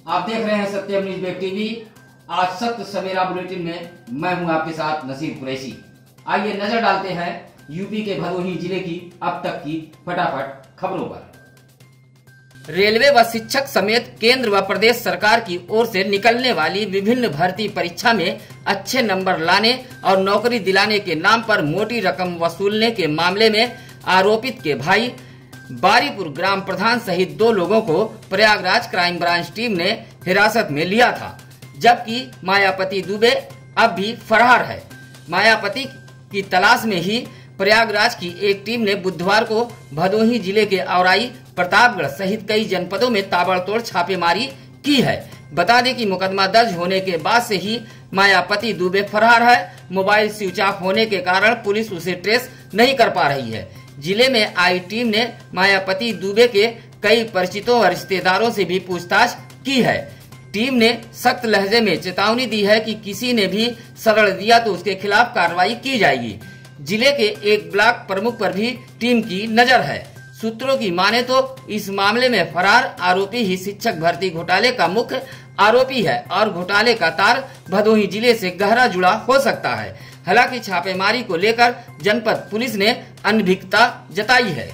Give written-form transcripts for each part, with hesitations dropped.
आप देख रहे हैं सत्यम न्यूज वेब टीवी। आज सत्य सवेरा बुलेटिन में मैं हूं आपके साथ नसीर कुरैशी। आइए नजर डालते हैं यूपी के भदोही जिले की अब तक की फटाफट खबरों पर। रेलवे व शिक्षक समेत केंद्र व प्रदेश सरकार की ओर से निकलने वाली विभिन्न भर्ती परीक्षा में अच्छे नंबर लाने और नौकरी दिलाने के नाम पर मोटी रकम वसूलने के मामले में आरोपित के भाई बारीपुर ग्राम प्रधान सहित 2 लोगों को प्रयागराज क्राइम ब्रांच टीम ने हिरासत में लिया था, जबकि मायापति दुबे अब भी फरार है। मायापति की तलाश में ही प्रयागराज की एक टीम ने बुधवार को भदोही जिले के औराई, प्रतापगढ़ सहित कई जनपदों में ताबड़तोड़ छापेमारी की है। बता दें कि मुकदमा दर्ज होने के बाद से ही मायापति दुबे फरार है। मोबाइल स्विच ऑफ होने के कारण पुलिस उसे ट्रेस नहीं कर पा रही है। जिले में आई टीम ने मायापति दुबे के कई परिचितों और रिश्तेदारों से भी पूछताछ की है। टीम ने सख्त लहजे में चेतावनी दी है कि किसी ने भी शरण दिया तो उसके खिलाफ कार्रवाई की जाएगी। जिले के एक ब्लॉक प्रमुख पर भी टीम की नजर है। सूत्रों की माने तो इस मामले में फरार आरोपी ही शिक्षक भर्ती घोटाले का मुख्य आरोपी है और घोटाले का तार भदोही जिले से गहरा जुड़ा हो सकता है। हालांकि छापेमारी को लेकर जनपद पुलिस ने अनभिज्ञता जताई है।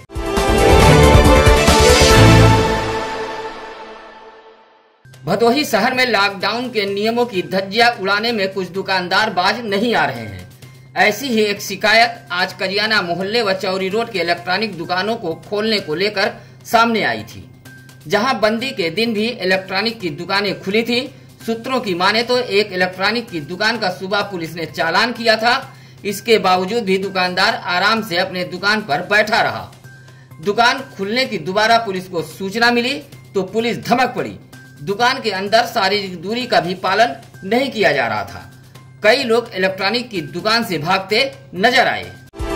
भदोही शहर में लॉकडाउन के नियमों की धज्जियां उड़ाने में कुछ दुकानदार बाज नहीं आ रहे हैं। ऐसी ही एक शिकायत आज कजियाना मोहल्ले व चौरी रोड के इलेक्ट्रॉनिक दुकानों को खोलने को लेकर सामने आई थी, जहां बंदी के दिन भी इलेक्ट्रॉनिक की दुकानें खुली थी। सूत्रों की माने तो एक इलेक्ट्रॉनिक की दुकान का सुबह पुलिस ने चालान किया था। इसके बावजूद भी दुकानदार आराम से अपने दुकान पर बैठा रहा। दुकान खुलने की दोबारा पुलिस को सूचना मिली तो पुलिस धमक पड़ी। दुकान के अंदर शारीरिक दूरी का भी पालन नहीं किया जा रहा था। कई लोग इलेक्ट्रॉनिक की दुकान से भागते नजर आए।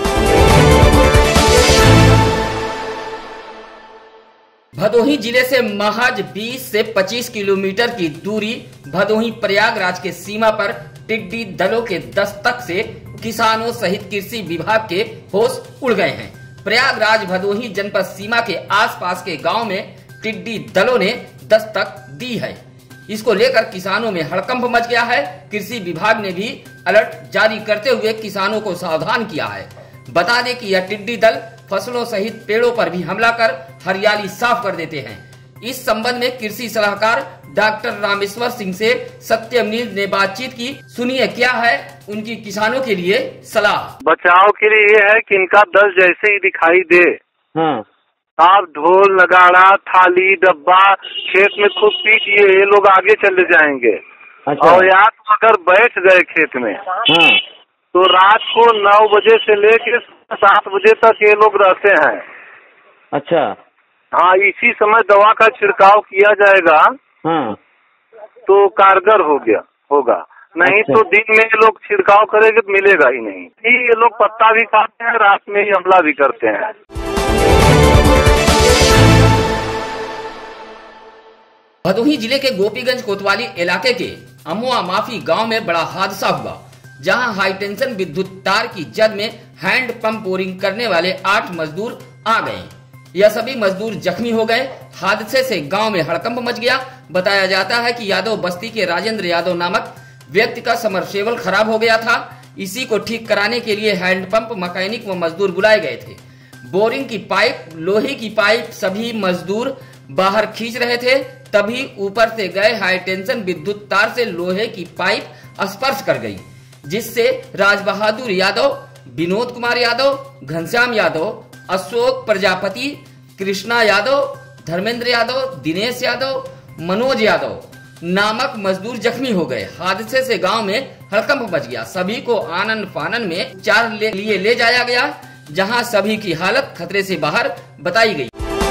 भदोही जिले से महज 20 से 25 किलोमीटर की दूरी भदोही प्रयागराज के सीमा पर टिड्डी दलों के दस्तक से किसानों सहित कृषि विभाग के होश उड़ गए हैं। प्रयागराज भदोही जनपद सीमा के आसपास के गांव में टिड्डी दलों ने दस्तक दी है। इसको लेकर किसानों में हड़कंप मच गया है। कृषि विभाग ने भी अलर्ट जारी करते हुए किसानों को सावधान किया है। बता दें कि यह टिड्डी दल फसलों सहित पेड़ों पर भी हमला कर हरियाली साफ कर देते हैं। इस संबंध में कृषि सलाहकार डॉक्टर रामेश्वर सिंह से सत्यम न्यूज ने बातचीत की। सुनिए क्या है उनकी किसानों के लिए सलाह। बचाव के लिए ये है कि इनका दल जैसे ही दिखाई दे, आप ढोल नगाड़ा थाली डब्बा खेत में खूब पीटिए, ये लोग आगे चले जाएंगे। अच्छा। और या तो अगर बैठ गए खेत में तो रात को 9 बजे से लेकर 7 बजे तक ये लोग रहते हैं। अच्छा। हाँ, इसी समय दवा का छिड़काव किया जाएगा तो कारगर होगा। नहीं अच्छा। तो दिन में ये लोग छिड़काव करेंगे तो मिलेगा ही नहीं। ये लोग पत्ता भी खाते हैं, रात में ही हमला भी करते हैं। भदोही जिले के गोपीगंज कोतवाली इलाके के अमुआ माफी गांव में बड़ा हादसा हुआ, जहां हाई टेंशन विद्युत तार की जद में हैंड पंप बोरिंग करने वाले 8 मजदूर आ गए। यह सभी मजदूर जख्मी हो गए। हादसे से गांव में हड़कंप मच गया। बताया जाता है कि यादव बस्ती के राजेंद्र यादव नामक व्यक्ति का समरसेबल खराब हो गया था। इसी को ठीक कराने के लिए हैंडपंप मैकेनिक व मजदूर बुलाए गए थे। बोरिंग की पाइप, लोहे की पाइप सभी मजदूर बाहर खींच रहे थे, तभी ऊपर से गए हाई टेंशन विद्युत तार से लोहे की पाइप स्पर्श कर गई, जिससे राज बहादुर यादव, विनोद कुमार यादव, घनश्याम यादव, अशोक प्रजापति, कृष्णा यादव, धर्मेंद्र यादव, दिनेश यादव, मनोज यादव नामक मजदूर जख्मी हो गए। हादसे से गांव में हड़कंप मच गया। सभी को आनन फानन में उपचार लिए ले जाया गया, जहां सभी की हालत खतरे से बाहर बताई गई।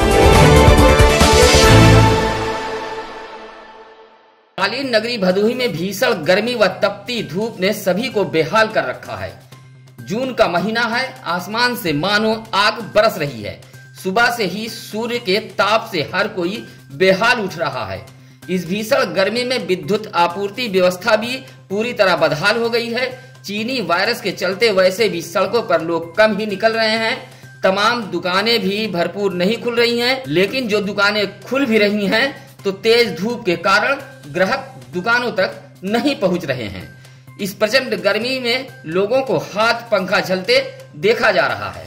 कालीन नगरी भदोही में भीषण गर्मी व तपती धूप ने सभी को बेहाल कर रखा है। जून का महीना है, आसमान से मानो आग बरस रही है। सुबह से ही सूर्य के ताप से हर कोई बेहाल उठ रहा है। इस भीषण गर्मी में विद्युत आपूर्ति व्यवस्था भी पूरी तरह बदहाल हो गई है। चीनी वायरस के चलते वैसे भी सड़कों पर लोग कम ही निकल रहे हैं। तमाम दुकानें भी भरपूर नहीं खुल रही हैं, लेकिन जो दुकानें खुल भी रही हैं तो तेज धूप के कारण ग्राहक दुकानों तक नहीं पहुंच रहे हैं। इस प्रचंड गर्मी में लोगों को हाथ पंखा झलते देखा जा रहा है।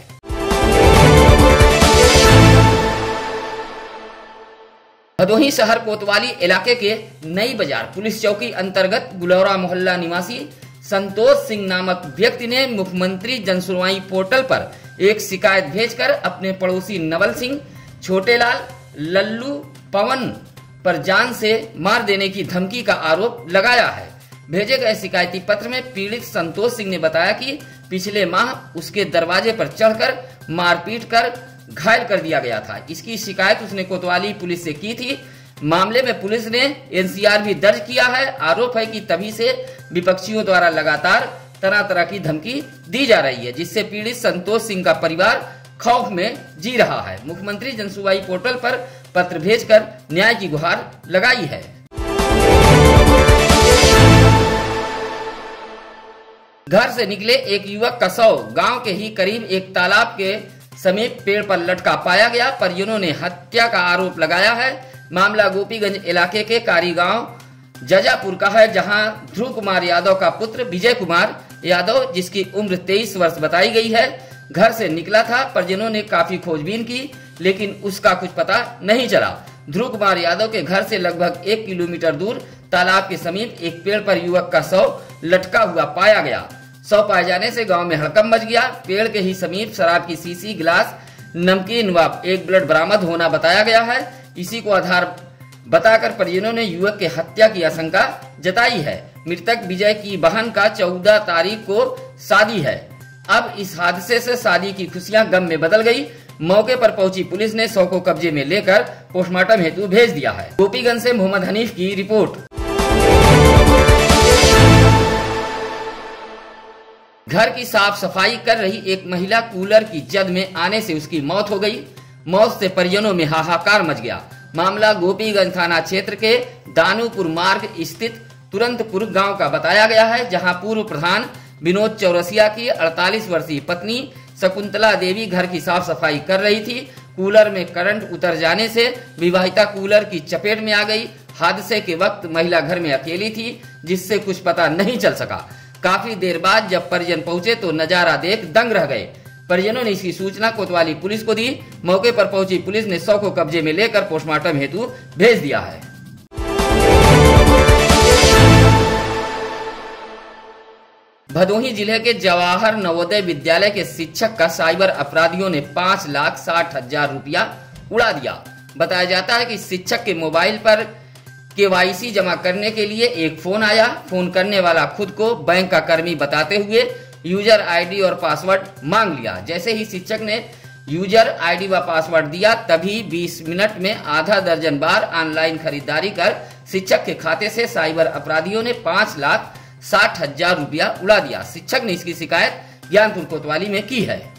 भदोही शहर कोतवाली इलाके के नई बाजार पुलिस चौकी अंतर्गत गुलौरा मोहल्ला निवासी संतोष सिंह नामक व्यक्ति ने मुख्यमंत्री जनसुनवाई पोर्टल पर एक शिकायत भेजकर अपने पड़ोसी नवल सिंह, छोटेलाल, लल्लू, पवन पर जान से मार देने की धमकी का आरोप लगाया है। भेजे गए शिकायती पत्र में पीड़ित संतोष सिंह ने बताया कि पिछले माह उसके दरवाजे पर चढ़कर मारपीट कर घायल कर दिया गया था। इसकी शिकायत उसने कोतवाली पुलिस से की थी। मामले में पुलिस ने एनसीआर भी दर्ज किया है। आरोप है कि तभी से विपक्षियों द्वारा लगातार तरह तरह की धमकी दी जा रही है, जिससे पीड़ित संतोष सिंह का परिवार खौफ में जी रहा है। मुख्यमंत्री जनसुनवाई पोर्टल पर पत्र भेजकर न्याय की गुहार लगाई है। घर से निकले एक युवक का शव गांव के ही करीब एक तालाब के समीप पेड़ पर लटका पाया गया। परिजनों ने हत्या का आरोप लगाया है। मामला गोपीगंज इलाके के कारी गांव जजापुर का है, जहां ध्रुव कुमार यादव का पुत्र विजय कुमार यादव, जिसकी उम्र 23 वर्ष बताई गई है, घर से निकला था। परिजनों ने काफी खोजबीन की, लेकिन उसका कुछ पता नहीं चला। ध्रुव कुमार यादव के घर से लगभग 1 किलोमीटर दूर तालाब के समीप एक पेड़ पर युवक का शव लटका हुआ पाया गया। शव पाए जाने से गांव में हड़कंप मच गया। पेड़ के ही समीप शराब की शीशी, गिलास, नमकीन व एक ब्लड बरामद होना बताया गया है। इसी को आधार बताकर परिजनों ने युवक की हत्या की आशंका जताई है। मृतक विजय की बहन का 14 तारीख को शादी है। अब इस हादसे से शादी की खुशियां गम में बदल गई। मौके पर पहुंची पुलिस ने शव को कब्जे में लेकर पोस्टमार्टम हेतु भेज दिया है। गोपीगंज से मोहम्मद हनीफ की रिपोर्ट। घर की साफ सफाई कर रही एक महिला कूलर की जद में आने से उसकी मौत हो गई। मौत से परिजनों में हाहाकार मच गया। मामला गोपीगंज थाना क्षेत्र के दानूपुर मार्ग स्थित तुरंतपुर गांव का बताया गया है, जहां पूर्व प्रधान विनोद चौरसिया की 48 वर्षीय पत्नी शकुंतला देवी घर की साफ सफाई कर रही थी। कूलर में करंट उतर जाने से विवाहिता कूलर की चपेट में आ गई। हादसे के वक्त महिला घर में अकेली थी, जिससे कुछ पता नहीं चल सका। काफी देर बाद जब परिजन पहुंचे तो नजारा देख दंग रह गए। परिजनों ने इसकी सूचना कोतवाली पुलिस को दी। मौके पर पहुंची पुलिस ने शव को कब्जे में लेकर पोस्टमार्टम हेतु भेज दिया है। भदोही जिले के जवाहर नवोदय विद्यालय के शिक्षक का साइबर अपराधियों ने 5,60,000 रुपया उड़ा दिया। बताया जाता है कि शिक्षक के मोबाइल पर KYC जमा करने के लिए एक फोन आया। फोन करने वाला खुद को बैंक का कर्मी बताते हुए यूजर आईडी और पासवर्ड मांग लिया। जैसे ही शिक्षक ने यूजर आईडी व पासवर्ड दिया, तभी 20 मिनट में आधा दर्जन बार ऑनलाइन खरीदारी कर शिक्षक के खाते से साइबर अपराधियों ने 5,60,000 रुपया उड़ा दिया। शिक्षक ने इसकी शिकायत ज्ञानपुर कोतवाली में की है।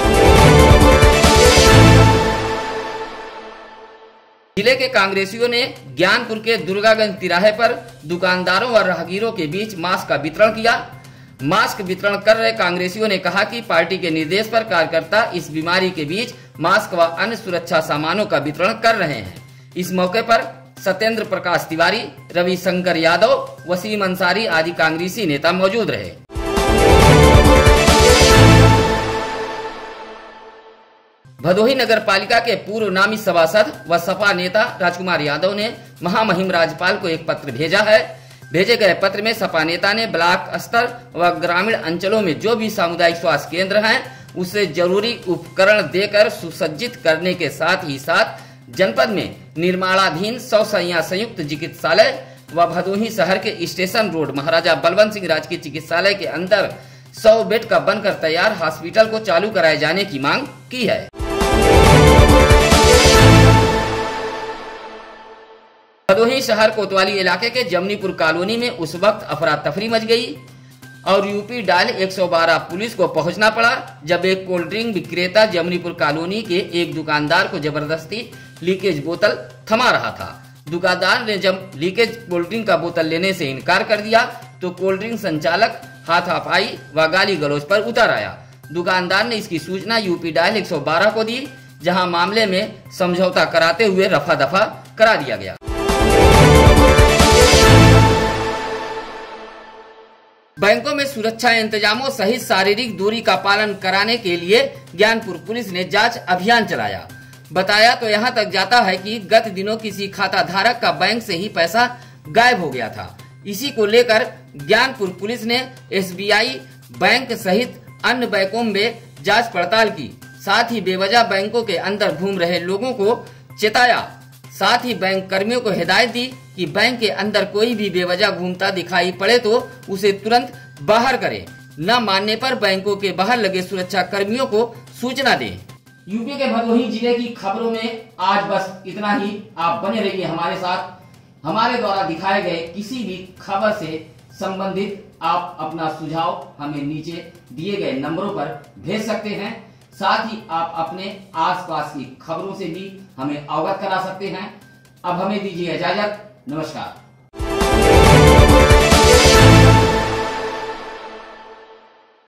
जिले के कांग्रेसियों ने ज्ञानपुर के दुर्गागंज तिराहे पर दुकानदारों व राहगीरों के बीच मास्क का वितरण किया। मास्क वितरण कर रहे कांग्रेसियों ने कहा कि पार्टी के निर्देश पर कार्यकर्ता इस बीमारी के बीच मास्क व अन्य सुरक्षा सामानों का वितरण कर रहे हैं। इस मौके पर सत्येंद्र प्रकाश तिवारी, रविशंकर यादव, वसीम अंसारी आदि कांग्रेसी नेता मौजूद रहे। भदोही नगर पालिका के पूर्व नामी सभासद व सपा नेता राजकुमार यादव ने महामहिम राज्यपाल को एक पत्र भेजा है। भेजे गए पत्र में सपा नेता ने ब्लॉक स्तर व ग्रामीण अंचलों में जो भी सामुदायिक स्वास्थ्य केंद्र हैं, उसे जरूरी उपकरण देकर सुसज्जित करने के साथ ही साथ जनपद में निर्माणाधीन 100 शैय्या संयुक्त चिकित्सालय व भदोही शहर के स्टेशन रोड महाराजा बलवंत सिंह राजकीय चिकित्सालय के अंदर 100 बेड का बनकर तैयार हॉस्पिटल को चालू कराए जाने की मांग की है। भदोही शहर कोतवाली इलाके के जमनीपुर कॉलोनी में उस वक्त अफरा तफरी मच गई और यूपी डायल 112 पुलिस को पहुंचना पड़ा, जब एक कोल्ड ड्रिंक विक्रेता जमनीपुर कॉलोनी के एक दुकानदार को जबरदस्ती लीकेज बोतल थमा रहा था। दुकानदार ने जब लीकेज कोल्ड ड्रिंक का बोतल लेने से इनकार कर दिया तो कोल्ड ड्रिंक संचालक हाथापाई व गाली गलौज पर उतर आया। दुकानदार ने इसकी सूचना यूपी डायल 112 को दी, जहां मामले में समझौता कराते हुए रफा दफा करा दिया गया। बैंकों में सुरक्षा इंतजामों सहित शारीरिक दूरी का पालन कराने के लिए ज्ञानपुर पुलिस ने जांच अभियान चलाया। बताया तो यहां तक जाता है कि गत दिनों किसी खाता धारक का बैंक से ही पैसा गायब हो गया था। इसी को लेकर ज्ञानपुर पुलिस ने SBI बैंक सहित अन्य बैंकों में जांच पड़ताल की। साथ ही बेवजह बैंकों के अंदर घूम रहे लोगों को चेताया। साथ ही बैंक कर्मियों को हिदायत दी कि बैंक के अंदर कोई भी बेवजह घूमता दिखाई पड़े तो उसे तुरंत बाहर करे, न मानने पर बैंकों के बाहर लगे सुरक्षा कर्मियों को सूचना दें। यूपी के भदोही जिले की खबरों में आज बस इतना ही। आप बने रहिए हमारे साथ। हमारे द्वारा दिखाए गए किसी भी खबर से संबंधित आप अपना सुझाव हमें नीचे दिए गए नंबरों पर भेज सकते हैं। साथ ही आप अपने आसपास की खबरों से भी हमें अवगत करा सकते हैं। अब हमें दीजिए इजाजत। नमस्कार।